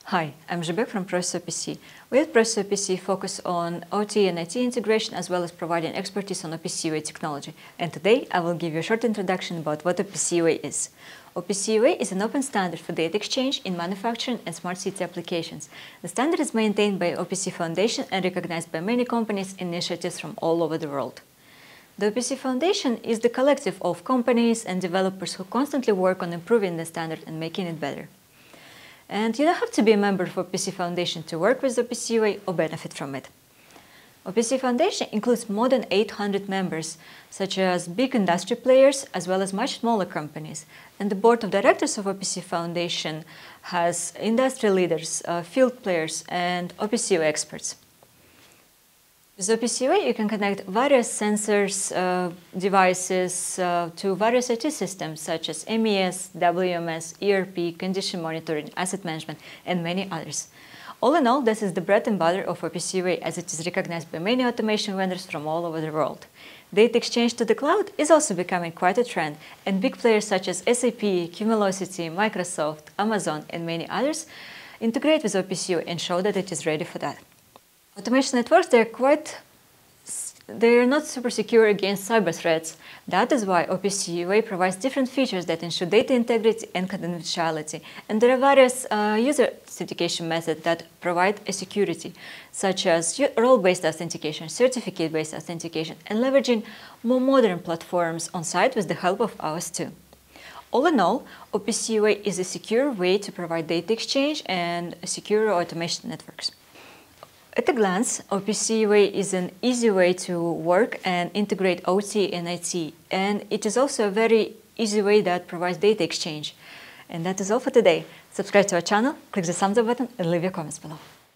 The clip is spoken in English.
Hi, I'm Zhibek from Prosys OPC. We at Prosys OPC focus on OT and IT integration as well as providing expertise on OPC UA technology. And today I will give you a short introduction about what OPC UA is. OPC UA is an open standard for data exchange in manufacturing and smart city applications. The standard is maintained by OPC Foundation and recognized by many companies and initiatives from all over the world. The OPC Foundation is the collective of companies and developers who constantly work on improving the standard and making it better. And you don't have to be a member of OPC Foundation to work with OPC UA or benefit from it. OPC Foundation includes more than 800 members, such as big industry players as well as much smaller companies. And the board of directors of OPC Foundation has industry leaders, field players, and OPC UA experts. With OPC UA, you can connect various sensors, devices to various IT systems such as MES, WMS, ERP, condition monitoring, asset management, and many others. All in all, this is the bread and butter of OPC UA as it is recognized by many automation vendors from all over the world. Data exchange to the cloud is also becoming quite a trend, and big players such as SAP, Cumulocity, Microsoft, Amazon, and many others integrate with OPC UA and show that it is ready for that. Automation networks, they're not super secure against cyber threats. That is why OPC UA provides different features that ensure data integrity and confidentiality. And there are various user authentication methods that provide a security, such as role-based authentication, certificate-based authentication, and leveraging more modern platforms on site with the help of ours too. All in all, OPC UA is a secure way to provide data exchange and secure automation networks. At a glance, OPC UA is an easy way to work and integrate OT and IT, and it is also a very easy way that provides data exchange. And that is all for today. Subscribe to our channel, click the thumbs up button, and leave your comments below.